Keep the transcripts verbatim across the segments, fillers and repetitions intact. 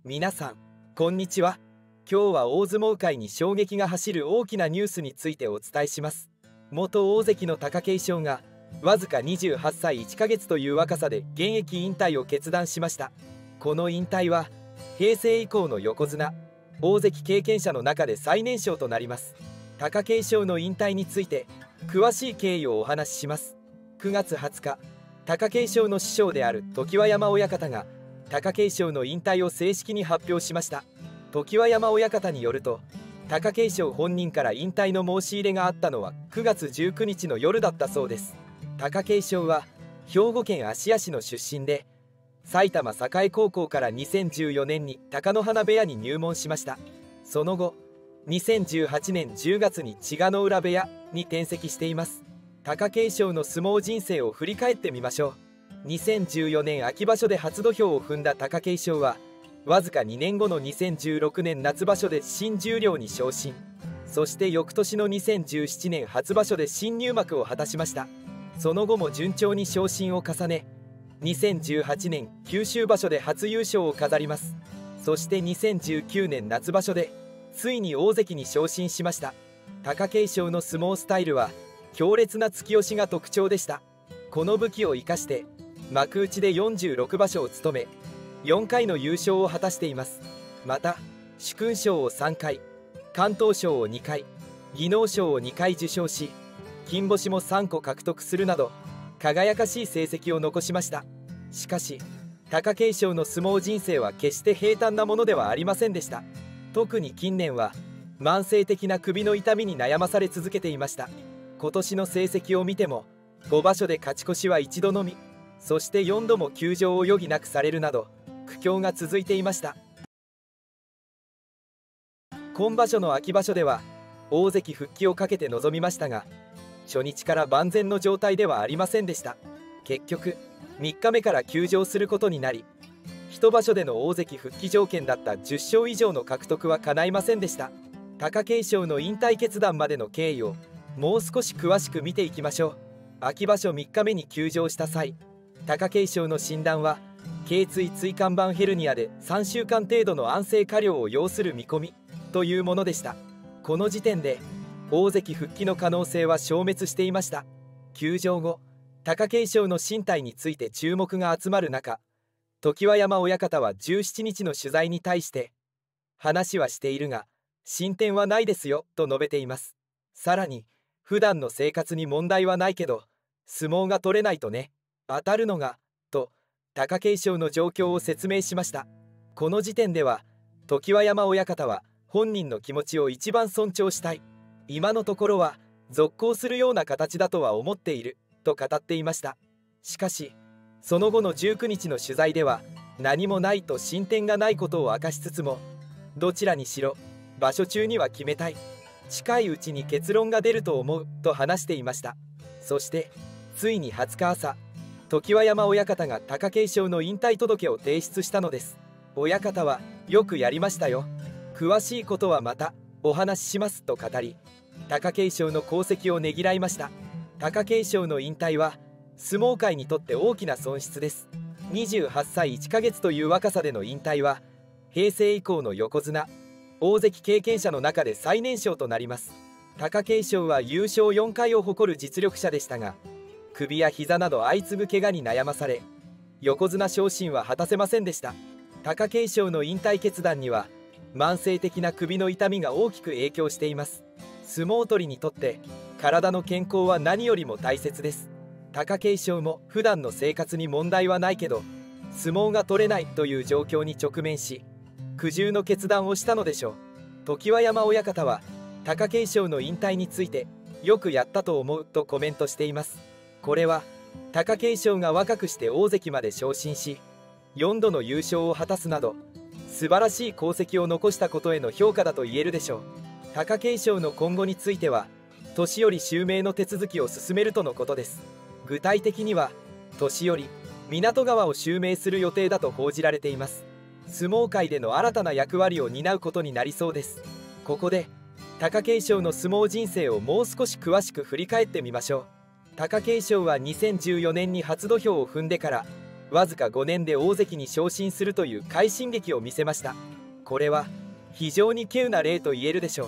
皆さんこんにちは。今日は大相撲界に衝撃が走る大きなニュースについてお伝えします。元大関の貴景勝がわずかにじゅうはっさいいっかげつという若さで現役引退を決断しました。この引退は平成以降の横綱大関経験者の中で最年少となります。貴景勝の引退について詳しい経緯をお話しします。くがつはつか、貴景勝の師匠である常盤山親方が貴景勝の引退を正式に発表しました。常盤山親方によると、貴景勝本人から引退の申し入れがあったのはくがつじゅうくにちの夜だったそうです。貴景勝は兵庫県芦屋市の出身で、埼玉栄高校からにせんじゅうよねんに貴乃花部屋に入門しました。その後にせんじゅうはちねんじゅうがつに千賀ノ浦部屋に転籍しています。貴景勝の相撲人生を振り返ってみましょう。にせんじゅうよねん秋場所で初土俵を踏んだ貴景勝はわずかにねんごのにせんじゅうろくねん夏場所で新十両に昇進、そして翌年のにせんじゅうななねん初場所で新入幕を果たしました。その後も順調に昇進を重ね、にせんじゅうはちねん九州場所で初優勝を飾ります。そしてにせんじゅうきゅうねん夏場所でついに大関に昇進しました。貴景勝の相撲スタイルは強烈な突き押しが特徴でした。この武器を生かして幕内でよんじゅうろくばしょを務め、よんかいの優勝を果たしています。また殊勲賞をさんかい、敢闘賞をにかい、技能賞をにかい受賞し、金星もさんこ獲得するなど輝かしい成績を残しました。しかし貴景勝の相撲人生は決して平坦なものではありませんでした。特に近年は慢性的な首の痛みに悩まされ続けていました。今年の成績を見てもごばしょで勝ち越しはいちどのみ、そしてよんども休場を余儀なくされるなど苦境が続いていました。今場所の秋場所では大関復帰をかけて臨みましたが、初日から万全の状態ではありませんでした。結局みっかめから休場することになり、一場所での大関復帰条件だったじゅっしょう以上の獲得は叶いませんでした。貴景勝の引退決断までの経緯をもう少し詳しく見ていきましょう。秋場所みっかめに休場した際、貴景勝の診断は頸椎椎間板ヘルニアでさんしゅうかん程度の安静加療を要する見込みというものでした。この時点で大関復帰の可能性は消滅していました。休場後、貴景勝の身体について注目が集まる中、常盤山親方はじゅうしちにちの取材に対して、話はしているが進展はないですよと述べています。さらに普段の生活に問題はないけど相撲が取れないとね、当たるのがと貴景勝の状況を説明しました。この時点では常盤山親方は本人の気持ちを一番尊重したい、今のところは続行するような形だとは思っていると語っていました。しかしその後のじゅうくにちの取材では何もないと進展がないことを明かしつつも、どちらにしろ場所中には決めたい、近いうちに結論が出ると思うと話していました。そしてついにはつか朝、常盤山親方が貴景勝の引退届を提出したのです。親方はよくやりましたよ、詳しいことはまたお話ししますと語り、貴景勝の功績をねぎらいました。貴景勝の引退は相撲界にとって大きな損失です。にじゅうはっさいいっかげつという若さでの引退は平成以降の横綱大関経験者の中で最年少となります。貴景勝は優勝よんかいを誇る実力者でしたが、首や膝など相次ぐ怪我に悩まされ、横綱昇進は果たせませんでした。貴景勝の引退決断には慢性的な首の痛みが大きく影響しています。相撲取りにとって体の健康は何よりも大切です。貴景勝も普段の生活に問題はないけど相撲が取れないという状況に直面し、苦渋の決断をしたのでしょう。常盤山親方は貴景勝の引退についてよくやったと思うとコメントしています。これは貴景勝が若くして大関まで昇進しよんどの優勝を果たすなど素晴らしい功績を残したことへの評価だと言えるでしょう。貴景勝の今後については年寄襲名の手続きを進めるとのことです。具体的には年寄湊川を襲名する予定だと報じられています。相撲界での新たな役割を担うことになりそうです。ここで貴景勝の相撲人生をもう少し詳しく振り返ってみましょう。貴景勝はにせんじゅうよねんに初土俵を踏んでからわずかごねんで大関に昇進するという快進撃を見せました。これは非常に稀有な例と言えるでしょう。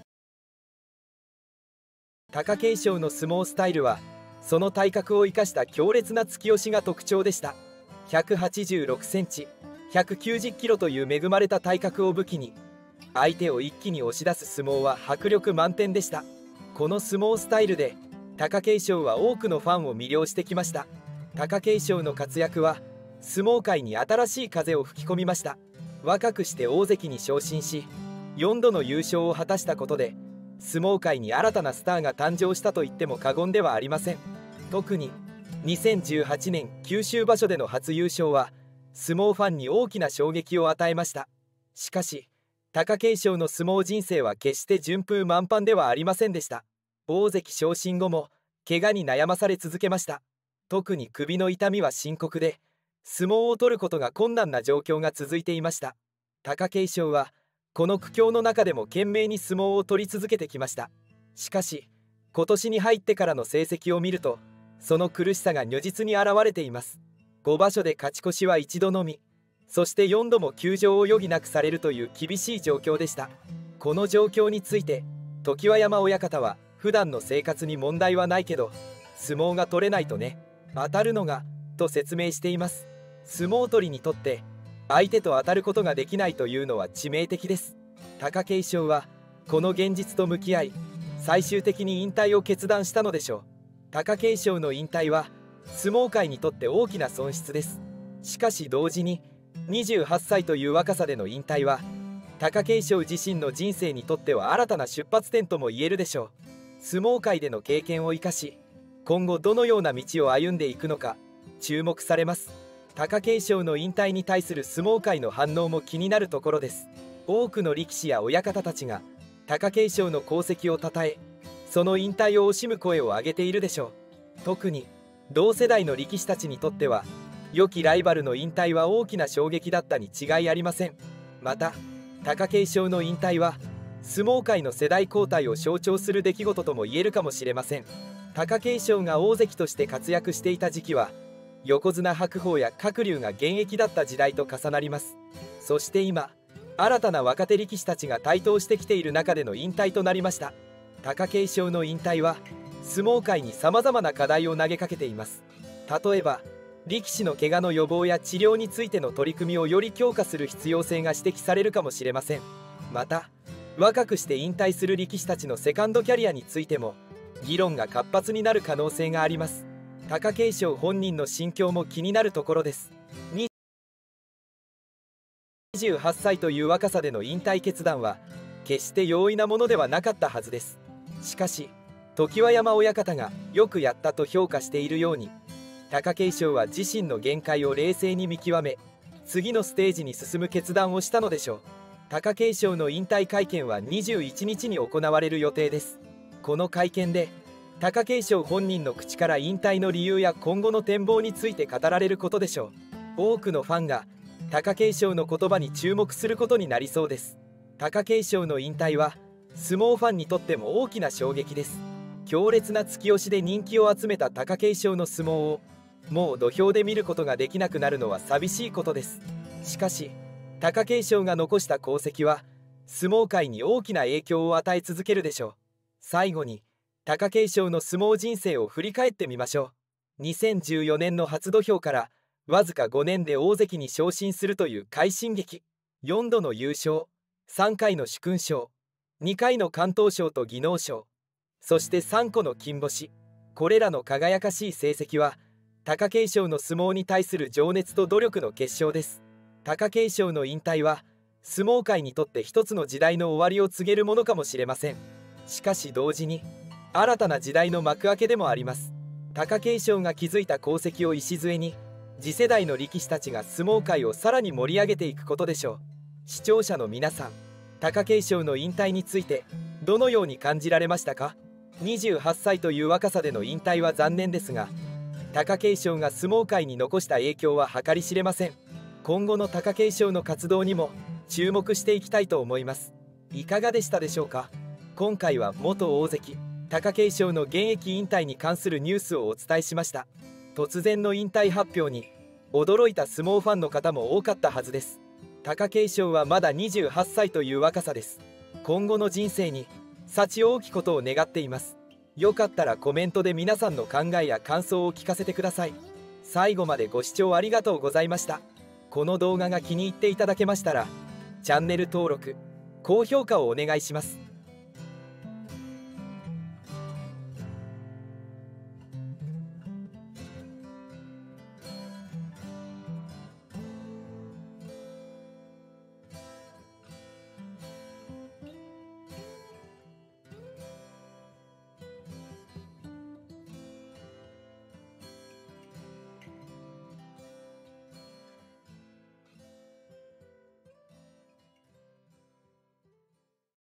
貴景勝の相撲スタイルはその体格を生かした強烈な突き押しが特徴でした。ひゃくはちじゅうろくセンチ、ひゃくきゅうじゅっキロという恵まれた体格を武器に相手を一気に押し出す相撲は迫力満点でした。この相撲スタイルで貴景勝は多くのファンを魅了してきました。貴景勝の活躍は相撲界に新しい風を吹き込みました。若くして大関に昇進しよんどの優勝を果たしたことで相撲界に新たなスターが誕生したと言っても過言ではありません。特ににせんじゅうはちねん九州場所での初優勝は相撲ファンに大きな衝撃を与えました。しかし貴景勝の相撲人生は決して順風満帆ではありませんでした。大関昇進後も怪我に悩まされ続けました。特に首の痛みは深刻で相撲を取ることが困難な状況が続いていました。貴景勝はこの苦境の中でも懸命に相撲を取り続けてきました。しかし今年に入ってからの成績を見るとその苦しさが如実に現れています。ごばしょで勝ち越しは一度のみ、そしてよんども休場を余儀なくされるという厳しい状況でした。この状況について常盤山親方は普段の生活に問題はないけど相撲が取れないとね、当たるのがと説明しています。相撲取りにとって相手と当たることができないというのは致命的です。貴景勝はこの現実と向き合い最終的に引退を決断したのでしょう。貴景勝の引退は相撲界にとって大きな損失です。しかし同時ににじゅうはっさいという若さでの引退は貴景勝自身の人生にとっては新たな出発点とも言えるでしょう。相撲界での経験を生かし今後どのような道を歩んでいくのか注目されます。貴景勝の引退に対する相撲界の反応も気になるところです。多くの力士や親方たちが貴景勝の功績をたたえその引退を惜しむ声を上げているでしょう。特に同世代の力士たちにとっては良きライバルの引退は大きな衝撃だったに違いありません。また貴景勝の引退は相撲界の世代交代を象徴する出来事とも言えるかもしれません。貴景勝が大関として活躍していた時期は横綱白鵬や鶴竜が現役だった時代と重なります。そして今新たな若手力士たちが台頭してきている中での引退となりました。貴景勝の引退は相撲界にさまざまな課題を投げかけています。例えば力士の怪我の予防や治療についての取り組みをより強化する必要性が指摘されるかもしれません。また若くして引退する力士たちのセカンドキャリアについても議論が活発になる可能性があります。貴景勝本人の心境も気になるところです。にじゅうはっさいという若さでの引退決断は決して容易なものではなかったはずです。しかし常盤山親方がよくやったと評価しているように貴景勝は自身の限界を冷静に見極め次のステージに進む決断をしたのでしょう。貴景勝の引退会見はにじゅういちにちに行われる予定です。この会見で貴景勝本人の口から引退の理由や今後の展望について語られることでしょう。多くのファンが貴景勝の言葉に注目することになりそうです。貴景勝の引退は相撲ファンにとっても大きな衝撃です。強烈な突き押しで人気を集めた貴景勝の相撲をもう土俵で見ることができなくなるのは寂しいことです。しかし貴景勝が残した功績は相撲界に大きな影響を与え続けるでしょう。最後に貴景勝の相撲人生を振り返ってみましょう。にせんじゅうよねんの初土俵からわずかごねんで大関に昇進するという快進撃、よんどの優勝、さんかいの殊勲賞、にかいの敢闘賞と技能賞、そしてさんこの金星、これらの輝かしい成績は貴景勝の相撲に対する情熱と努力の結晶です。貴景勝の引退は相撲界にとって一つの時代の終わりを告げるものかもしれません。しかし同時に新たな時代の幕開けでもあります。貴景勝が築いた功績を礎に次世代の力士たちが相撲界をさらに盛り上げていくことでしょう。視聴者の皆さん、貴景勝の引退についてどのように感じられましたか？にじゅうはっさいという若さでの引退は残念ですが貴景勝が相撲界に残した影響は計り知れません。今後の貴景勝の活動にも注目していきたいと思います。いかがでしたでしょうか？今回は元大関貴景勝の現役引退に関するニュースをお伝えしました。突然の引退発表に驚いた相撲ファンの方も多かったはずです。貴景勝はまだにじゅうはっさいという若さです。今後の人生に幸多きことを願っています。よかったらコメントで皆さんの考えや感想を聞かせてください。最後までご視聴ありがとうございました。この動画が気に入っていただけましたらチャンネル登録高評価をお願いします。